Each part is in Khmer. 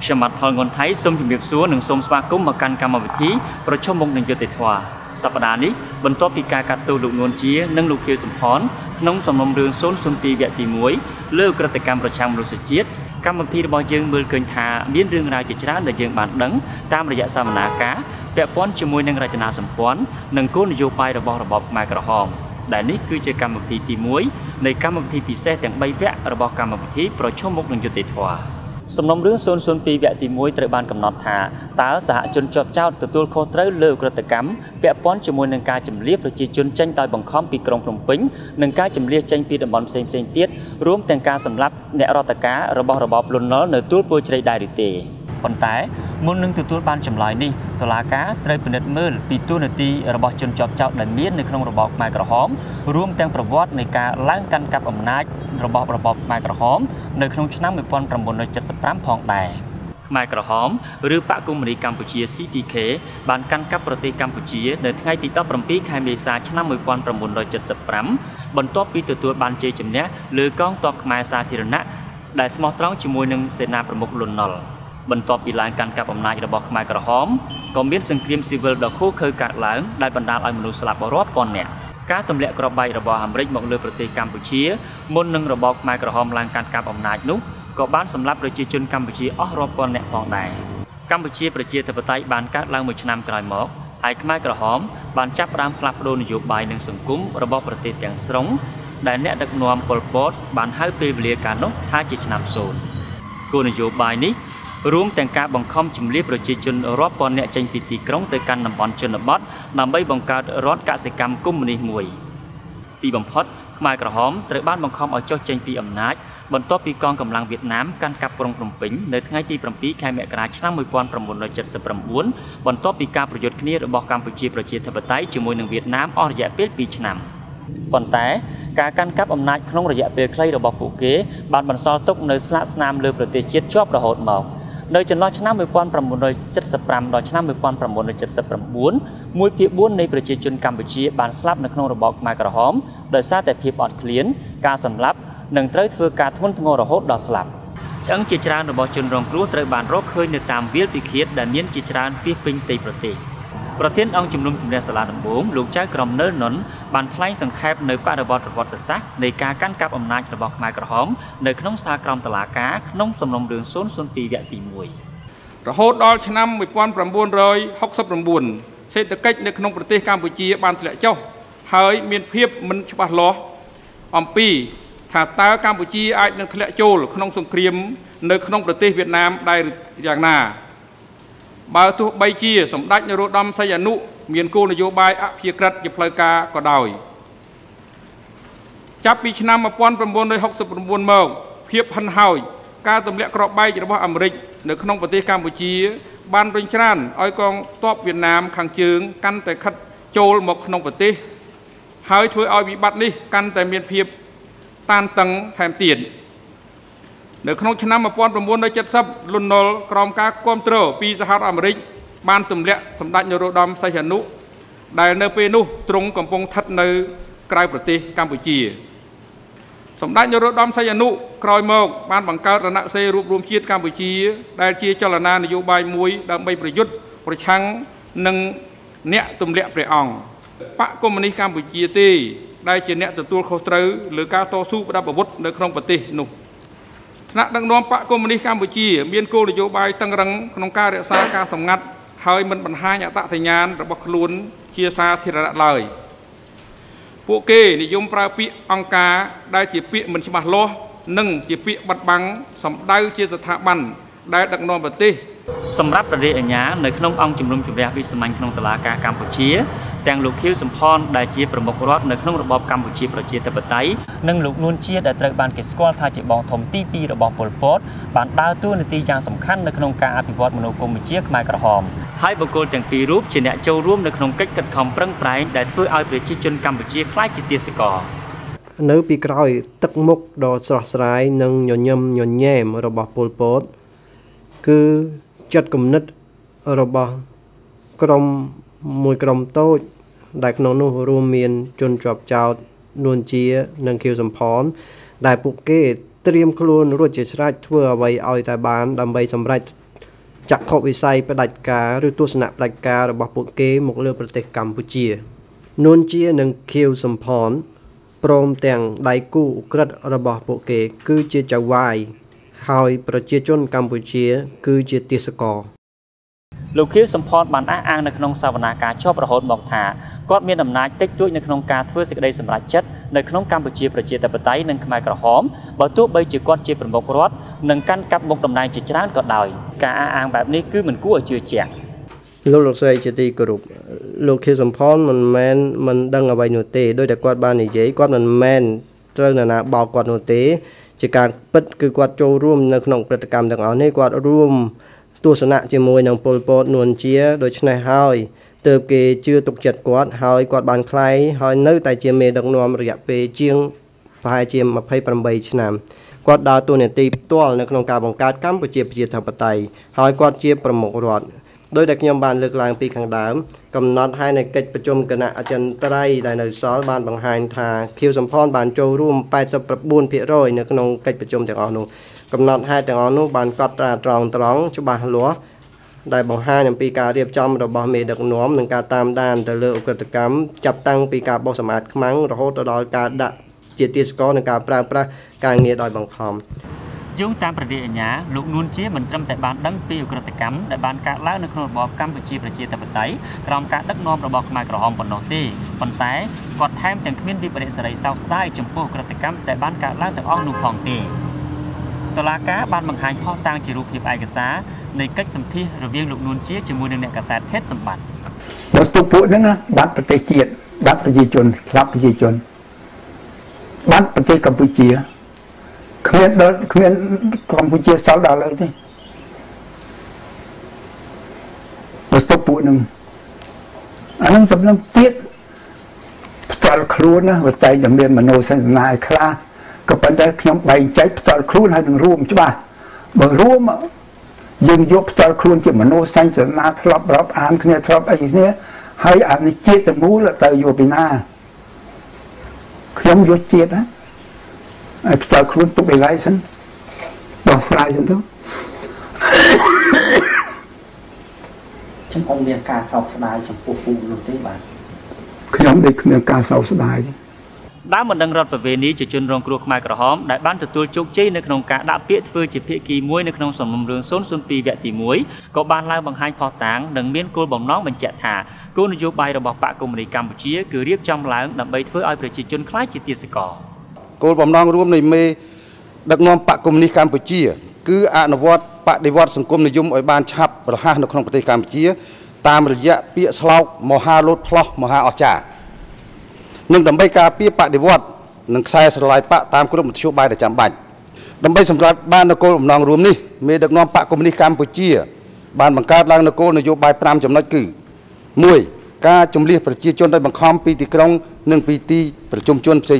ខ្ញុំបាទថនងុនថៃសូមជម្រាបសួរនិងសូមស្វាគមន៍មកកាន់កម្មវិធីប្រជុំមុខនឹងយុត្តិធម៌សប្តាហ៍នេះបន្ទាប់ពីការកាត់ទោសលោកនួនជានិងលោកខៀវសំផនក្នុងសំណុំរឿង002វគ្គទី1លើក្រតិកម្មប្រឆាំងមនុស្សជាតិកម្មវិធីរបស់យើងមើលឃើញថាមានរឿងរ៉ាវជាច្រើនដែលយើងបានដឹងតាមរយៈសវនាការពាក់ព័ន្ធជាមួយនឹងរចនាសម្ព័ន្ធនិងគោលនយោបាយរបស់របបខ្មែរក្រហមដែលនេះគឺជាកម្មវិធីទី1នៃកម្មវិធីពិសេសទាំង3វគ្គរបស់កម្មវិធីប្រជុំមុខនឹងយុត្តិធម៌សំណុំរឿង002វគ្គទី1ត្រូវបានកំណត់ថាតើសហជនជាប់ចោតទទួលខុសត្រូវលើឧក្រិដ្ឋកម្មពាក់ព័ន្ធជាមួយនឹងការចម្លៀសប្រជាជនចេញដោយបង្ខំពីក្រុងភ្នំពេញនិងការចម្លៀសចេញពីតំបន់ផ្សេងៗទៀតរួមទាំងការសម្លាប់អ្នករដ្ឋការរបស់របបលន់នល់នៅទួលពលជ្រៃដែរឬទេប៉ុន្តែមុននឹងទទួលបានចម្លើយនេះតុលាការត្រូវពិនិត្យមើលពីទូនាទីរបស់ជនជាប់ចោតដែលមាននៅក្នុងរបបខ្មែរក្រហមរួមទាំងប្រវត្តិនៃការឡើងកាន់កាប់អំណាចរបស់របបខ្មែរក្រហមនៅក្នុងឆ្នាំ1975ផងដែរខ្មែរក្រហមឬបកកុម្មុយនីសកម្ពុជា CPK បានកាន់កាប់ប្រទេសកម្ពុជានៅថ្ងៃទី17ខែមេសាឆ្នាំ1975បន្ទាប់ពីទទួលបានជ័យជំនះលើកងទ័ពខ្មែរសាធារណៈដែលស្មោះត្រង់ជាមួយនឹងសេនាប្រមុខលន់នល់បន្ទាប់ពីឡើងកាន់កាប់អំណាចរបស់ខ្មែរក្រហមក៏មានសង្គ្រាមស៊ីវិលដ៏ឃោរឃៅកើតឡើងដែលបណ្ដាលឲ្យមនុស្សស្លាប់រាប់ពាន់នាក់ការទម្លាក់គ្រាប់បែករបស់អាមេរិកមកលើប្រទេសកម្ពុជាមុននឹងរបបខ្មែរក្រហមឡើងកាន់កាប់អំណាចនោះក៏បានសម្លាប់ប្រជាជនកម្ពុជាអស់រាប់ពាន់នាក់ផងដែរកម្ពុជាប្រជាធិបតេយ្យបានកើតឡើងមួយឆ្នាំក្រោយមកហើយខ្មែរក្រហមបានចាប់ផ្ដើមផ្លាស់ប្ដូរនយោបាយនិងសង្គមរបស់ប្រទេសទាំងស្រុងដែលអ្នកដឹកនាំប៉ុល ពត បានហៅពេលវេលាកាលនោះថាជាឆ្នាំ0គោលនយោបាយនេះរួមទាំងការបង្ខំជំលៀសប្រជាជនរាប់ពាន់នាក់ចេញពីទីក្រុងទៅកាន់តំបន់ជនបទដើម្បីបង្កើតរដ្ឋកសិកម្មកុម្មុយនីសមួយទីបំផុតខ្មែរក្រហមត្រូវបានបង្ខំឲ្យចុះចេញពីអំណាចបន្ទាប់ពីកងកម្លាំងវៀតណាមកាន់កាប់ក្រុងភ្នំពេញនៅថ្ងៃទី7ខែមករាឆ្នាំ1979បន្ទាប់ពីការប្រយុទ្ធគ្នារបស់កម្ពុជាប្រជាធិបតេយ្យជាមួយនឹងវៀតណាមអស់រយៈពេល2ឆ្នាំប៉ុន្តែការកាន់កាប់អំណាចក្នុងរយៈពេលខ្លីរបស់ពួកគេបានបន្សល់ទុកនៅស្លាកស្នាមលើប្រទេសជាតិជាប់រហូតមកនៅចន្លោះឆ្នាំ1975ដល់ឆ្នាំ1979 1/4 នៃប្រជាជនកម្ពុជាបានស្លាប់នៅក្នុងរបបខ្មែរក្រហមដោយសារតែភាពអត់ឃ្លានការសម្លាប់និងត្រូវធ្វើការធ្ងន់ធ្ងររហូតដល់ស្លាប់ឆ្អឹងជាច្រើនរបស់ជនរងគ្រោះត្រូវបានរកឃើញនៅតាមវាលពិឃាតដែលមានជាច្រើនពាសពេញទីប្រទេសប្រធានអង្គជំនុំជម្រះសាលាដំបងលោកចៅក្រមនើលនុនបានថ្លែងសង្ខេបនៅបរិបទប្រវត្តិសាស្ត្រនៃការកាន់កាប់អំណាចរបស់ខ្មែរក្រហមនៅក្នុងសាលក្រមតុលាការក្នុងសំណុំរឿង002វគ្គទី1 រហូតដល់ឆ្នាំ1969សេដ្ឋកិច្ចនៅក្នុងប្រទេសកម្ពុជាបានធ្លាក់ចុះហើយមានភាពមិនច្បាស់លាស់អំពីថាតើកម្ពុជាអាចនឹងធ្លាក់ចូលក្នុងសង្គ្រាមនៅក្នុងប្រទេសវៀតណាមដែរយ៉ាងណាបើទោះបីជាសម្ដេចនរោត្តមសីហនុមានគោលនយោបាយអព្យាក្រឹតជាផ្លូវការក៏ដោយចាប់ពីឆ្នាំ1969មកភាពហិនហោចការទម្លាក់គ្រាប់បែករបស់អាមេរិកនៅក្នុងប្រទេសកម្ពុជាបានរុញច្រានឲ្យកងទ័ពវៀតណាមខាងជើងកាន់តែខិតចូលមកក្នុងប្រទេសហើយធ្វើឲ្យវិបត្តិនេះកាន់តែមានភាពតានតឹងថែមទៀតនៅក្នុងឆ្នាំ1970លន់នល់ក្រោមការគាំទ្រពីសហរដ្ឋអាមេរិកបានទម្លាក់សម្ដេចនរោត្តមសីហនុដែលនៅពេលនោះទ្រង់កំពុងស្ថិតនៅក្រៅប្រទេសកម្ពុជាសម្ដេចនរោត្តមសីហនុក្រោយមកបានបង្កើតរណសិរ្សរួបរวมជាតិកម្ពុជាដែលជាចលនានយោបាយមួយដើម្បីប្រយុទ្ធប្រឆាំងនឹងអ្នកទម្លាក់ព្រះអង្គបកកុម្មុយនីសកម្ពុជាទេដែលជាអ្នកទទួលខុសត្រូវលើការតស៊ូប្រដាប់អាវុធនៅក្នុងប្រទេសនោះថ្នាក់ដឹកនាំបកកុម្មុយនីសកម្ពុជាមានគោលនយោបាយតឹងរ៉ឹងក្នុងការរក្សាការសម្ងាត់ហើយមិនបង្ហាញអត្តសញ្ញាណរបស់ខ្លួនជាសាធារណៈឡើយពួកគេនិយមប្រើពាក្យអង្គការដែលជាពាក្យមិនច្បាស់លាស់និងជាពាក្យបិទបាំងសំដៅជាស្ថាប័នដែលដឹកនាំប្រទេសសម្រាប់ព្រះរាជអាជ្ញានៅក្នុងអង្គជំនុំជម្រះវិសាមញ្ញក្នុងតុលាការកម្ពុជាទាំងលោកខៀវសំផនដែលជាប្រមុខរដ្ឋនៅក្នុងរបបកម្ពុជាប្រជាធិបតេយ្យនិងលោកនួនជាដែលត្រូវបានគេស្គាល់ថាជាបងធំទី2របស់ប៉ុល ពត បានដើរតួនាទីយ៉ាងសំខាន់នៅក្នុងការអភិវឌ្ឍមនោគមវិជ្ជាខ្មែរក្រហមហើយបុគ្គលទាំងពីររូបជាអ្នកចូលរួមនៅក្នុងកិច្ចខិតខំប្រឹងប្រែងដែលធ្វើឲ្យប្រជាជនកម្ពុជាក្លាយជាទាសករនៅពីក្រោយទឹកមុខដ៏ស្រស់ស្រាយនិងញញឹមញញែមរបស់ប៉ុល ពត គឺចិត្តគំនិតរបស់ក្រុមមួយក្រុមតូចដែលក្នុងនោះរួមមានជនជាប់ចោតនួនជានិងខៀវសំផនដែលពួកគេត្រៀមខ្លួនរួចជាស្រេចធ្វើអ្វីឲ្យតែបានដើម្បីសម្រេចจักขวิสัยประดับการหรือตัวสนะประดับการระบบปุเกหมกเรือประเทศกัมพูชีนวลเจียหนึ่งเคียวสมพรโปรมแต่งไดกู้กระดระบบปุเกคือเจียจะวายหอยประเจียจนกัมพูชีคือเจียติสกอលោកខៀវសំផនបានអះអាងនៅក្នុងសវនាការជាប់រហូតមកថាគាត់មានអំណាចតិចតួចនៅក្នុងការធ្វើសេចក្តីសម្រេចចិត្តនៅក្នុងកម្ពុជាប្រជាធិបតេយ្យនិងខ្មែរក្រហមបើទោះបីជាគាត់ជាប្រមុខរដ្ឋនិងកាន់កាប់មុខតំណែងជាច្រើនក៏ដោយការអះអាងបែបនេះគឺមិនគួរឲ្យជឿជាក់លោកស្រីជាទីគោរពលោកខៀវសំផនមិនដឹងអ្វីនោះទេដោយតែគាត់បាននិយាយគាត់មិនមែនត្រូវណាបោកគាត់នោះទេជាការពិតគឺគាត់ចូលរួមនៅក្នុងព្រឹត្តិកម្មទាំងអស់នេះគាត់រួមទស្សនៈជាមួយនឹងពលពតនួនជាដូច្នេះហើយទើបគេជឿទុកចិត្តគាត់ហើយគាត់បានខ្លាយហើយនៅតែជាមេដឹកនាំរយៈពេលជាងប្រហែលជា28ឆ្នាំគាត់ដើរតួនាទីផ្ទាល់នៅក្នុងការបង្កើតកម្ពុជាប្រជាធិបតេយ្យហើយគាត់ជាប្រមុខរដ្ឋដោយដែលខ្ញុំបានលើកឡើងពីខាងដើមកំណត់ឲ្យនៅកិច្ចប្រជុំគណៈអចិន្ត្រៃយ៍ដែលនៅសល់បានបង្ហាញថាខៀវសំផនបានចូលរួម 89% នៅក្នុងកិច្ចប្រជុំទាំងអស់នោះកំណត់ហេតុទាំងអស់នោះបានកត់ត្រាត្រង់ច្បាស់លាស់ដែលបង្ហាញអំពីការរៀបចំរបស់មេដឹកនាំនិងការតាមដានទៅលើឧក្រិដ្ឋកម្មចាប់តាំងពីការបោះសម្អាតខ្មាំងរហូតដល់ការដាក់ជាទាសករនិងការប្រើប្រាស់ការងារដោយបង្ខំយោងតាមប្រតិអញ្ញាលោកនួនជាមិនត្រឹមតែបានដឹងពីឧក្រិដ្ឋកម្មដែលបានកើតឡើងនៅក្នុងរបបកម្ពុជាប្រជាធិបតេយ្យក្រោមការដឹកនាំរបស់ខ្មែរក្រហមប៉ុណ្ណោះទេប៉ុន្តែគាត់ថែមទាំងគ្មានវិបរិយសេរីសោកស្ដាយចំពោះឧក្រិដ្ឋកម្មដែលបានកើតឡើងទាំងអស់នោះផងទេតុលាការបានបង្ហាញផុសតាងជារូបភាពឯកសារនៃកិច្ចសម្ភាសរវាងលោកនួនជាជាមួយនឹងអ្នកកាសែតថេតសម្បត្តិបើទូពួកហ្នឹងបាត់ប្រទេសជាតិបាត់ប្រជាជនស្លាប់ប្រជាជនបាត់ប្រទេសកម្ពុជាគ្មានកម្ពុជាសល់ដល់ឡើយទេបើទូពួកហ្នឹងអានឹងសំឡេងទៀតផ្ទាល់ខ្លួនណាបើតែតែមានមនោសញ្ចនាខ្លះក៏ប៉ុន្តែខ្ញុំបែងចែកផ្ទាល់ខ្លួនហើយនឹងរួមច្បាស់បើរួមយើងយកផ្ទាល់ខ្លួនជាមនោសញ្ចនាធ្លាប់រាប់អានគ្នាធ្លាប់អីគ្នាហើយអានេះជាតិទាំងមូលទៅយកពីណាខ្ញុំយកជាតិណាហើយផ្ទាល់ខ្លួនទុកឯឡៃសិនដោះស្រាយសិនទៅខ្ញុំអត់មានការសោកស្ដាយចំពោះពូនោះទេបាទខ្ញុំទេគ្មានការសោកស្ដាយទេដើមបណ្ដឹងរដ្ឋប្រវេណីជាជនរងគ្រោះខ្មែរក្រហមដែលបានទទួលជោគជ័យនៅក្នុងការដាក់ពាក្យធ្វើជាភាគីមួយនៅក្នុងសំណុំរឿង002វគ្គទី1ក៏បានឡើងបង្ហាញផុសតាងនិងមានគោលបំណងបញ្ជាក់ថាគោលនយោបាយរបស់បកកុម្មុយនីសកម្ពុជាគឺរៀបចំឡើងដើម្បីធ្វើឲ្យប្រជាជនខ្លាចជាទាសករគោលបំណងរួមនៃមេដឹកនាំបកកុម្មុយនីសកម្ពុជាគឺអនុវត្តបដិវត្តសង្គមនិយមឲ្យបានឆាប់រហ័សនៅក្នុងប្រទេសកម្ពុជាតាមរយៈពាក្យស្លោកមហាលោតផ្លោះមហាអស្ចារ្យនិងដើម្បីការពារបដិវត្តនិងខ្សែស្រឡាយបកតាមគ្រប់មធ្យោបាយដែលចាំបាច់ដើម្បីសម្រាប់បាននូវគោលបំណងរួមនេះមេដឹកនាំបកកុម្មុយនីសកម្ពុជាបានបង្កើតឡើងនូវគោលនយោបាយ5ចំណុចគឺ 1. ការជំលះប្រជាជនដោយបង្ខំពីទីក្រុងនិងពីទីប្រជុំជនផ្សេង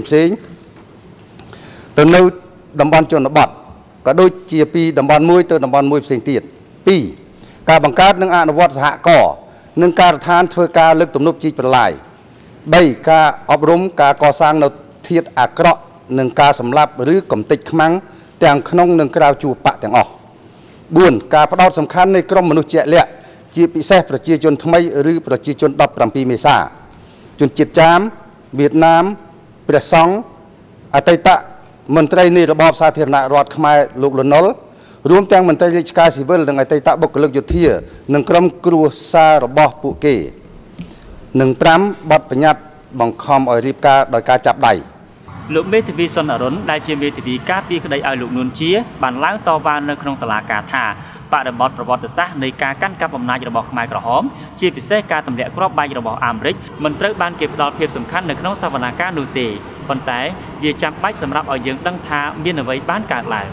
ទៅនៅតំបន់ជនបទក៏ដូចជាពីតំបន់មួយទៅតំបន់មួយផ្សេងទៀត 2. ការបង្កើតនិងអនុវត្តសហករណ៍និងការដ្ឋានធ្វើការលើកទំនប់ជីកប្រឡាយ 3. ការអប់រំការកសាងនៅធាតុអាក្រក់និងការសម្លាប់ឬកំទេចខ្មាំងទាំងក្នុងនិងក្រៅជួរបកទាំងអស់ 4. ការផ្ដោតសំខាន់នៃក្រុមមនុស្សជាក់លាក់ជាពិសេសប្រជាជនថ្មីឬប្រជាជន17មេសាជនជាតិចាមវៀតណាមព្រះសង្ឃអតីតមន្ត្រីនៃរបបសាធារណរដ្ឋខ្មែរលោកលន់នល់រួមទាំងមន្ត្រីរាជការស៊ីវិលនិងអតីតបុគ្គលិកយោធានិងក្រុមគ្រួសាររបស់ពួកគេនិង 5. បទបញ្ញត្តិបង្ខំឲ្យរៀបការដោយការចាប់ដៃលោកមេធាវីសុនអរុនដែលជាមេធាវីការពារក្តីឲ្យលោកនួនជាបានឡើងតវ៉ានៅក្នុងតុលាការថាបរិបទប្រវត្តិសាស្ត្រនៃការកាន់កាប់អំណាចរបស់ខ្មែរក្រហមជាពិសេសការទម្លាក់គ្រាប់បែករបស់អាមេរិកមិនត្រូវបានគេផ្ដល់ភាពសំខាន់នៅក្នុងសវនាការនោះទេប៉ុន្តែវាចាំបាច់សម្រាប់ឲ្យយើងដឹងថាមានអ្វីបានកើតឡើង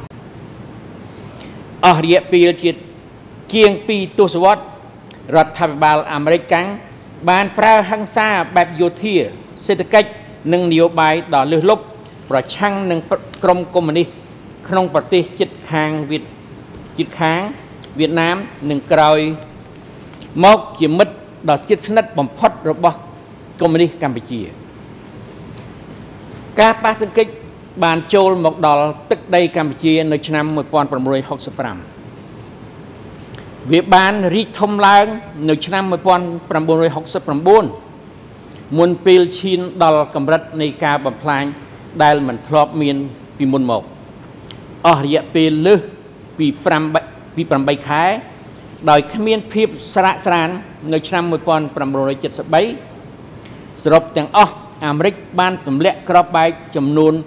អស់រយៈពេលជាង2ទសវត្សរ៍រដ្ឋាភិបាលអាមេរិកកាំងបានប្រើហិង្សាបែបយោធាសេដ្ឋកិច្ចនិងនយោបាយដ៏លើសលប់ប្រឆាំងនឹងក្រុមកុម្មុយនីសក្នុងប្រទេសជិតខាងវៀតណាមនិងក្រោយមកជាមិត្តដ៏ជិតស្និទ្ធបំផុតរបស់កុម្មុយនីសកម្ពុជាការប៉ះទង្គិចបានចូលមកដល់ទឹកដីកម្ពុជានៅឆ្នាំ1965 វាបានរីកធំឡើងនៅឆ្នាំ 1969 មុនពេលឈានដល់កម្រិតនៃការបំផ្លាញដែលមិនធ្លាប់មានពីមុនមកអស់រយៈពេលលើសពី8ខែដោយគ្មានភាពស្រាកស្រាននៅឆ្នាំ 1973 សរុបទាំងអស់អាមេរិកបានទម្លាក់គ្រាប់បែកចំនួន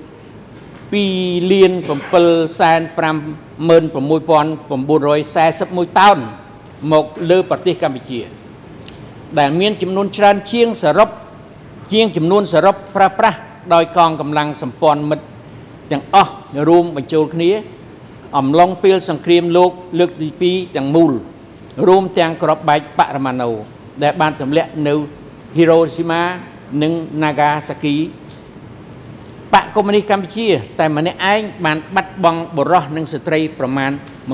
2,756,941 តោនមកលើប្រទេសកម្ពុជាដែលមានចំនួនច្រើនជាងចំនួនសរុបប្រើប្រាស់ដោយកងកម្លាំងសម្ព័ន្ធមិត្តទាំងអស់រួមបញ្ចូលគ្នាអំឡុងពេលសង្គ្រាមលោកលើកទី2ទាំងមូលរួមទាំងគ្រាប់បែកបរមាណូដែលបានទម្លាក់នៅ Hiroshima និង Nagasaki បកកុម្មុយនីសកម្ពុជាតែម្នាក់ឯងបានបាត់បង់បុរសនិងស្ត្រីប្រមាណ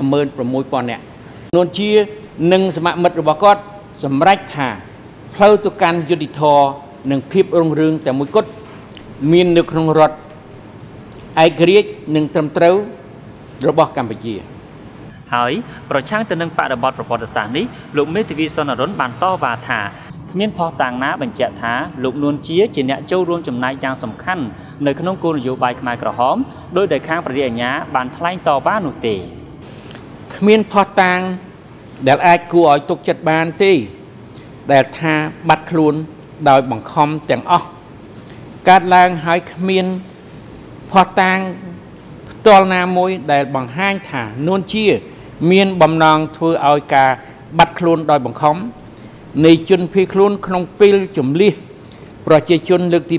16,000 នាក់នួនជានិងសមាមិត្តរបស់គាត់សម្រេចថាផ្លូវទៅកាន់យុត្តិធម៌និងភាពរុងរឿងតែមួយគត់មាននៅក្នុងរដ្ឋឯករាជ្យនិងត្រឹមត្រូវរបស់កម្ពុជាហើយប្រឆាំងទៅនឹងបរិបទប្រវត្តិសាស្ត្រនេះលោកមេធាវីសុនអរុនបានតវ៉ាថាគ្មានភស្តុតាងណាបញ្ជាក់ថាលោកនួនជាអ្នកចូលរួមចំណែកយ៉ាងសំខាន់នៅក្នុងគោលនយោបាយខ្មែរក្រហមដោយដែលខាងប្រទេសអាជ្ញាបានថ្លែងតវ៉ានោះទេគ្មានភស្តុតាងដែលអាចគួរឲ្យទុកចិត្តបានទេដែលថាបាត់ខ្លួនដោយបង្ខំទាំងអស់កើតឡើងហើយគ្មានភស្តុតាងផ្ទាល់ណាមួយដែលបង្ហាញថានួនជាមានបំណងធ្វើឲ្យការបាត់ខ្លួនដោយបង្ខំនៃជនភៀសខ្លួនក្នុងពេលជំលះប្រជាជនលើកទី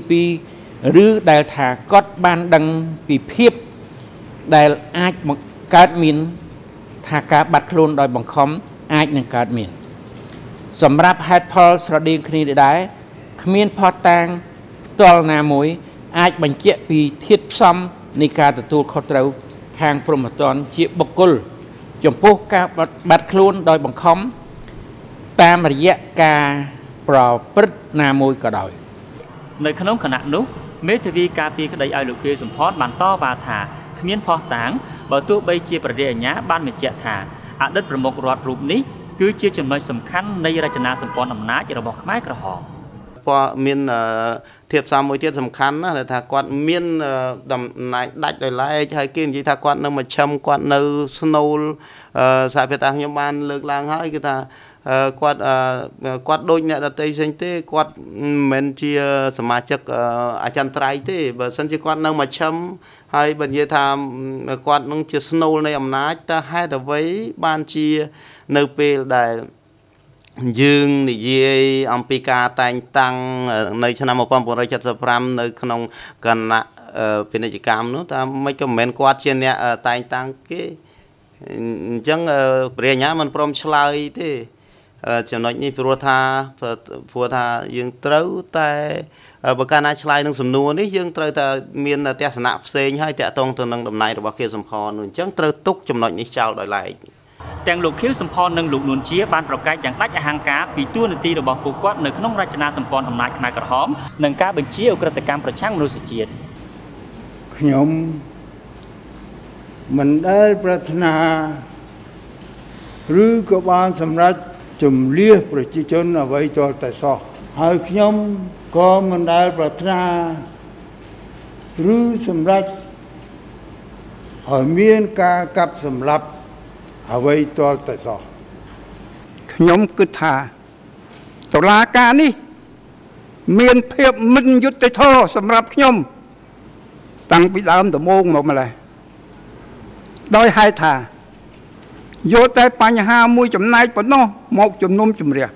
2ឬដែលថាគាត់បានដឹងពីភាពដែលអាចកើតមានថាការបាត់ខ្លួនដោយបង្ខំអាចនឹងកើតមានសម្រាប់ហេតុផលស្រដៀងគ្នាដែរគ្មានភស្តុតាងផ្ទាល់ណាមួយអាចបញ្ជាក់ពីធាតុផ្សំនៃការទទួលខុសត្រូវខាងព្រហ្មទណ្ឌជាបុគ្គលចំពោះការបាត់ខ្លួនដោយបង្ខំតាមរយៈការប្រព្រឹត្តណាមួយក៏ដោយនៅក្នុងគណៈនោះមេធាវីការពារក្តីឲ្យលោកខៀវសំផនបានតវ៉ាថាគ្មានភស្តុតាងបើទោះបីជាប្រទេសអាជ្ញាបានបញ្ជាក់ថាអតីតប្រមុខរដ្ឋរូបនេះគឺជាចំណុចសំខាន់នៃរចនាសម្ព័ន្ធអំណាចរបស់ខ្មែរក្រហមព្រោះមានធៀបសារមួយទៀតសំខាន់ណាស់ថាគាត់មានតំណែងដាច់ដោយឡែកហើយគេនិយាយថាគាត់នៅមជ្ឈិមគាត់នៅស្នូលសហភាពតាខ្ញុំបានលើកឡើងហើយគឺថាគាត់ដូចអ្នកដទៃផ្សេងទេគាត់មិនមែនជាសមាជិកអចិន្ត្រៃយ៍ទេបើមិនជាគាត់នៅមជ្ឈិមហើយបើនិយាយថាគាត់នឹងជាស្នូលនៃអំណាចតើហេតុអ្វីបានជានៅពេលដែលយើងនិយាយអំពីការតែងតាំងនៅឆ្នាំ 1975 នៅក្នុងគណៈពាណិជ្ជកម្មនោះតែមិនក៏មិនមែនគាត់ជាអ្នកតែងតាំងគេអញ្ចឹងព្រះអាជ្ញាមិនព្រមឆ្លើយទេចំណុចនេះព្រោះថាយើងត្រូវតែបើកាលណាឆ្លើយនឹងសំណួរនេះយើងត្រូវតែមានទស្សនៈផ្សេងហើយតាក់ទងទៅនឹងតំណែងរបស់ខៀវសំផននោះអញ្ចឹងត្រូវទុកចំណុចនេះចោលដោយឡែកទាំងលោកខៀវសំផននិងលោកនួនជាបានប្រកាសយ៉ាងដាច់អហង្ការពីតួនាទីរបស់ពួកគាត់នៅក្នុងរចនាសម្ព័ន្ធអំណាចខ្មែរក្រហមនិងការបញ្ជាឧក្រិដ្ឋកម្មប្រឆាំងមនុស្សជាតិខ្ញុំមិនដែលប្រាថ្នាឬក៏បានសម្រេចជំលះប្រជាជនអ្វីទាល់តែសោះហើយខ្ញុំក៏មិនដែលប្រាថ្នាឬសម្រេចឲ្យមានការកាប់សម្លាប់អ្វីទាល់តែសោះខ្ញុំគិតថាតុលាការនេះមានភាពមិនយុត្តិធម៌សម្រាប់ខ្ញុំតាំងពីដើមដំបូងមកម្ល៉េះដោយហេតុថាយកតែបញ្ហាមួយចំណែកប៉ុណ្ណោះមកជំនុំជម្រះ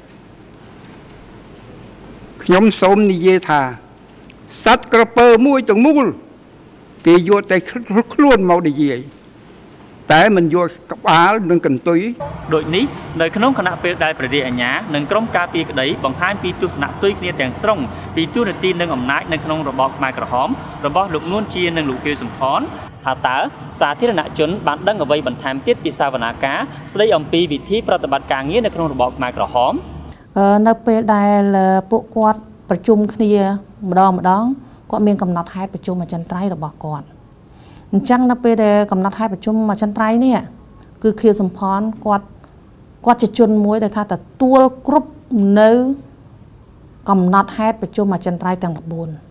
ខ្ញុំសូមនិយាយថាសត្វក្រពើមួយទាំងមូលគេយកតែខ្លួនមកនិយាយតែមិនយកក្បាលនិងកន្ទុយដូចនេះនៅក្នុងគណៈពេលដែលប្រទេសអាជ្ញានិងក្រុមការពារក្តីបង្ហាញពីទស្សនៈផ្ទុយគ្នាទាំងស្រុងពីទូនាទីនិងអំណាចនៅក្នុងរបបខ្មែរក្រហមរបស់លោកនួនជានិងលោកខៀវសំផនថាតើសាធារណជនបានដឹងអ្វីបន្ថែមទៀតពីសវនាការស្ដីអំពីវិធីប្រតិបត្តិការងារនៅក្នុងរបបខ្មែរក្រហមនៅពេលដែលពួកគាត់ប្រជុំគ្នាម្ដងគាត់មានកំណត់ហេតុប្រជុំអចិន្ត្រៃយ៍របស់គាត់អញ្ចឹងនៅពេលដែលកំណត់ហេតុប្រជុំអចិន្ត្រៃយ៍នេះគឺខៀវសំផនគាត់គាត់ជាជនមួយដែលថាទទួលគ្រប់នៅកំណត់ហេតុប្រជុំអចិន្ត្រៃយ៍ទាំង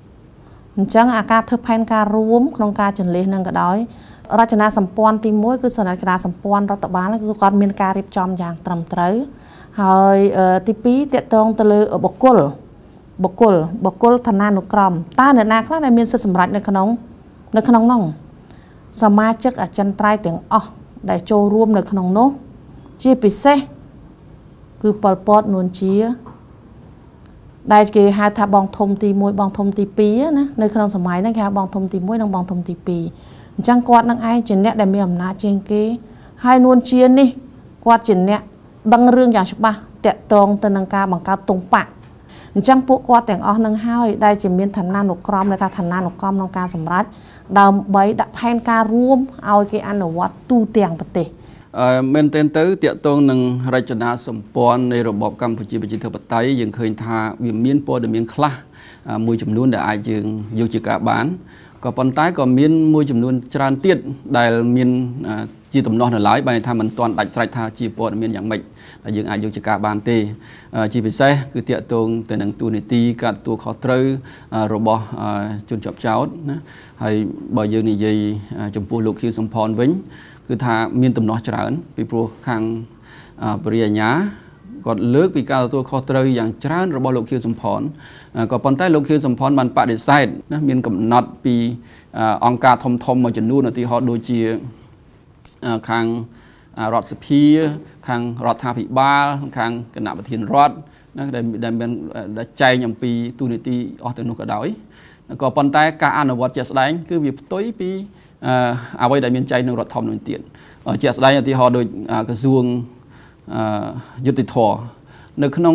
9អញ្ចឹងអាការធ្វើផែនការរួមក្នុងការចន្លេះនឹងក៏ដោយរចនាសម្ព័ន្ធទី1គឺរចនាសម្ព័ន្ធរដ្ឋបាលគឺគាត់មានការរៀបចំយ៉ាងត្រឹមត្រូវហើយទី2តកតងទៅលើបុគ្គលឋានានុក្រមតើអ្នកណាខ្លះដែលមានសិទ្ធិសម្រេចនៅក្នុងនោះសមាជិកអចិន្ត្រៃយ៍ទាំងអស់ដែលចូលរួមនៅក្នុងនោះជាពិសេសគឺប៉ុល ពត នួនជាដែលគេហៅថាបងធំទី1បងធំទី2ណានៅក្នុងសម័យហ្នឹងគេហៅបងធំទី1និងបងធំទី2អញ្ចឹងគាត់នឹងឯងជាអ្នកដែលមានអំណាចជាងគេហើយនួនជានេះគាត់ជាអ្នកដឹងរឿងយ៉ាងច្បាស់តាក់ទងទៅនឹងការបង្កើតទងបកអញ្ចឹងពួកគាត់ទាំងអស់នឹងហើយដែលជាមានឋានានុក្រមដែលថាឋានានុក្រមក្នុងការសម្រេចដើម្បីដាក់ផែនការរួមឲ្យគេអនុវត្តទូទាំងប្រទេសមែនទែនទៅតាក់ទងនឹងរចនាសម្ព័ន្ធនៃរបបកម្ពុជាប្រជាធិបតេយ្យយើងឃើញថាវាមានព័ត៌មានខ្លះមួយចំនួនដែលអាចយើងយកជាការបានក៏ប៉ុន្តែក៏មានមួយចំនួនច្រើនទៀតដែលមានជាដំណោះនៅឡើយបែរថាមិនទាន់ដាច់ស្រេចថាជាព័ត៌មានយ៉ាងម៉េចដែលយើងអាចយកជាការបានទេជាពិសេសគឺតាក់ទងទៅនឹងទូនីតិការទទួលខុសត្រូវរបស់ជនជាប់ចោតណាហើយបើយើងនិយាយចំពោះលោកខៀវសំផនវិញគឺថាមានដំណោះច្រើនពីព្រោះខាងបរិយាញ្ញាគាត់លើកពីការទទួលខុសត្រូវយ៉ាងច្រើនរបស់លោកខៀវសំផនក៏ប៉ុន្តែលោកខៀវសំផនបានបដិសេធណាមានកំណត់ពីអង្គការធំមួយចំនួនឧទាហរណ៍ដូចជាខាងរដ្ឋសភាខាងរដ្ឋាភិបាលខាងគណៈប្រធានរដ្ឋណាដែលមានចែងអំពីទូនីតិអស់ទាំងនោះក៏ដោយក៏ប៉ុន្តែការអនុវត្តជាក់ស្ដែងគឺវាផ្ទុយពីអ្វីដែលមានចែងក្នុងរដ្ឋធម្មនុញ្ញទៀតជាក់ស្ដែងឧទាហរណ៍ដូចក្រសួងយុតិធធនៅក្នុង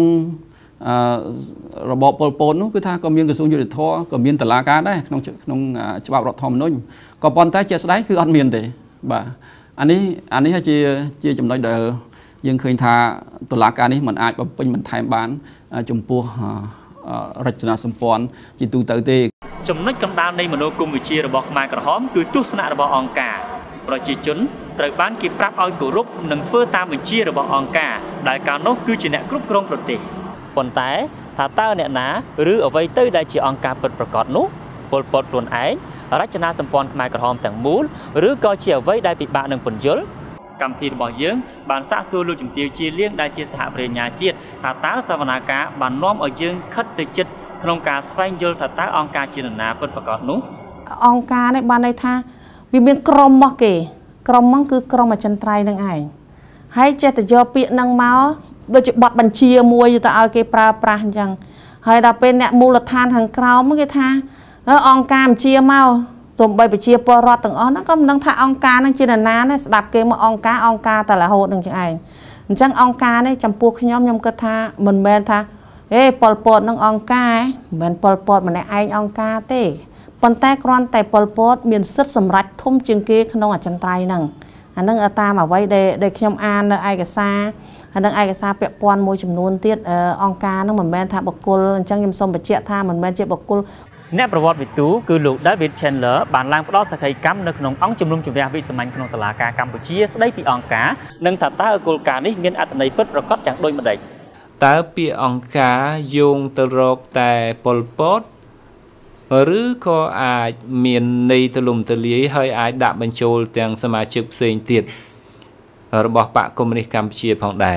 របបប៉ុលពតនោះគឺថាក៏មានក្រសួងយុតិធធក៏មានតុលាការដែរក្នុងច្បាប់រដ្ឋធម្មនុញ្ញក៏ប៉ុន្តែជាក់ស្ដែងគឺអត់មានទេបាទអានេះជាចំណុចដែលយើងឃើញថាតុលាការនេះមិនអាចបំពេញបន្ថែមបានចំពោះរចនាសម្ព័ន្ធជាទូទៅទេចំណុចកណ្ដាលនៃមនោគមវិជ្ជារបស់ខ្មែរក្រហមគឺទស្សនៈរបស់អង្គការប្រជាជនត្រូវបានគេប្រាប់ឲ្យគោរពនិងធ្វើតាមបញ្ជារបស់អង្គការដែលកាលនោះគឺជាអ្នកគ្រប់គ្រងប្រទេសប៉ុន្តែថាតើអ្នកណាឬអ្វីទៅដែលជាអង្គការពិតប្រាកដនោះប៉ុល ពត ខ្លួនឯងរចនាសម្ព័ន្ធខ្មែរក្រហមទាំងមូលឬក៏ជាអ្វីដែលពិបាកនឹងពន្យល់កម្មវិធីរបស់យើងបានសាកសួរលោកជំទាវជាលៀងដែលជាសហប្រញ្ញាជាតិថាតើសវនាការបាននាំឲ្យយើងខិតទៅចិត្តក្នុងការស្វែងយល់ថាតើអង្គការជានរណាពិតប្រាកដនោះអង្គការនេះបានន័យថាវាមានក្រុមមកគេក្រុមហ្នឹងគឺក្រុមអចិន្ត្រៃយ៍នឹងឯងហើយចេះតែយកពាក្យហ្នឹងមកដូចជាបទបញ្ជាមួយទៅឲ្យគេប្រើប្រាស់អញ្ចឹងហើយដល់ពេលអ្នកមូលដ្ឋានខាងក្រោមគេថាអង្គការបញ្ជាមកសូម្បីប្រជាពលរដ្ឋទាំងអស់ហ្នឹងក៏មិនដឹងថាអង្គការហ្នឹងជានរណាដែរស្ដាប់គេមកអង្គការតែរហូតនឹងចឹងឯងអញ្ចឹងអង្គការនេះចំពោះខ្ញុំគិតថាមិនមែនថាប៉ុល ពត នឹងអង្គការមិនមែនប៉ុល ពត ម្នាក់ឯងអង្គការទេប៉ុន្តែគ្រាន់តែប៉ុល ពត មានសិទ្ធិសម្រេចធំជាងគេក្នុងអចិន្ត្រៃយ៍ហ្នឹងអាហ្នឹងតាមអ្វីដែលខ្ញុំអាននៅឯកសារហើយនឹងឯកសារពាក់ព័ន្ធមួយចំនួនទៀតអង្គការហ្នឹងមិនមែនថាបុគ្គលអញ្ចឹងខ្ញុំសូមបញ្ជាក់ថាមិនមែនជាបុគ្គលអ្នកប្រវត្តិវិទូគឺលោក David Chandler បានឡើងផ្ដល់សក្ខីកម្មនៅក្នុងអង្គជំនុំជម្រះវិសាមញ្ញក្នុងតុលាការកម្ពុជាស្ដីពីអង្គការនិងថាតើគោលការណ៍នេះមានអត្ថន័យពិតប្រាកដយ៉ាងដូចម្តេចតើពាក្យអង្គការយោងទៅរកតែប៉ុល ពត ឬក៏អាចមានន័យទូលំទូលាយហើយអាចដាក់បញ្ចូលទាំងសមាជិកផ្សេងទៀតរបស់បកកុម្មុយនីសកម្ពុជាផងដែរ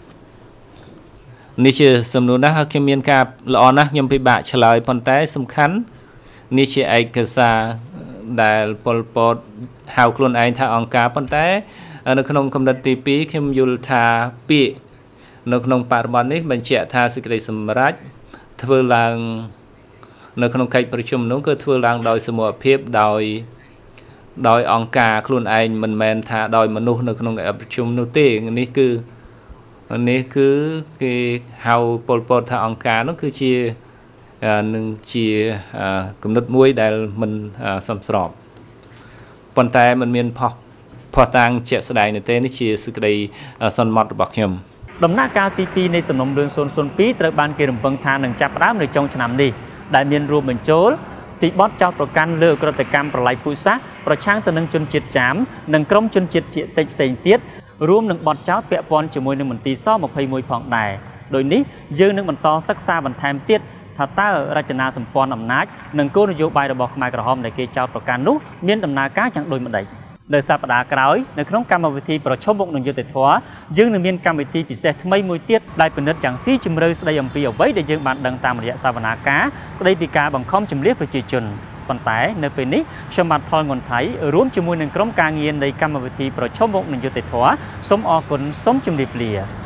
នេះជាសំណួរណាស់ហើយខ្ញុំមានការល្អណាស់ខ្ញុំពិបាកឆ្លើយប៉ុន្តែសំខាន់នេះជាឯកសារដែលប៉ុល ពត ហៅខ្លួនឯងថាអង្គការប៉ុន្តែនៅក្នុងកំណត់ទី2ខ្ញុំយល់ថាពាក្យនៅក្នុងបរិបទនេះបញ្ជាក់ថាសេចក្តីសម្រេចធ្វើឡើងនៅក្នុងកិច្ចប្រជុំនោះគឺធ្វើឡើងដោយសមូហភាពដោយអង្គការខ្លួនឯងមិនមែនថាដោយមនុស្សនៅក្នុងកិច្ចប្រជុំនោះទេនេះគឺគេហៅប៉ុល ពត ថាអង្គការនោះគឺជានឹងជាគំនិតមួយដែលមិនសមស្របប៉ុន្តែมันមានផុសតាំងជាក់ស្ដែងទេនេះជាសេចក្តីសន្មតរបស់ខ្ញុំដំណាក់កាលទី2នៃសំណុំរឿង002ត្រូវបានគេរំពឹងថានឹងចាប់ផ្ដើមនៅចុងឆ្នាំនេះដែលមានរួមបញ្ចូលពីបទចោទប្រកាន់លើអក្រិតកម្មប្រល័យពូជសាសន៍ប្រឆាំងទៅនឹងជនជាតិចាមនិងក្រុមជនជាតិភាគតិចផ្សេងទៀតរួមនឹងបទចោទពាក់ព័ន្ធជាមួយនឹងមន្ទីរស-21ផងដែរដោយនេះយើងនឹងបន្តសិក្សាបន្ថែមទៀតថាតើរចនាសម្ព័ន្ធអំណាចនិងគោលនយោបាយរបស់ខ្មែរក្រហមដែលគេចោទប្រកាន់នោះមានដំណើរការយ៉ាងដូចម្តេចនៅសប្តាហ៍ក្រោយនៅក្នុងកម្មវិធីប្រជុំមុខនឹងយុត្តិធម៌យើងនឹងមានកម្មវិធីពិសេសថ្មីមួយទៀតដែលពិនិត្យយ៉ាងស៊ីជម្រៅស្ដីអំពីអ្វីដែលយើងបានដឹងតាមរយៈសវនាការស្ដីពីការបង្ខំជម្លៀសប្រជាជនប៉ុន្តែនៅពេលនេះខ្ញុំបាទថលងុនថៃរួមជាមួយនឹងក្រុមការងារនៃកម្មវិធីប្រជុំមុខនឹងយុត្តិធម៌សូមអរគុណសូមជម្រាបលា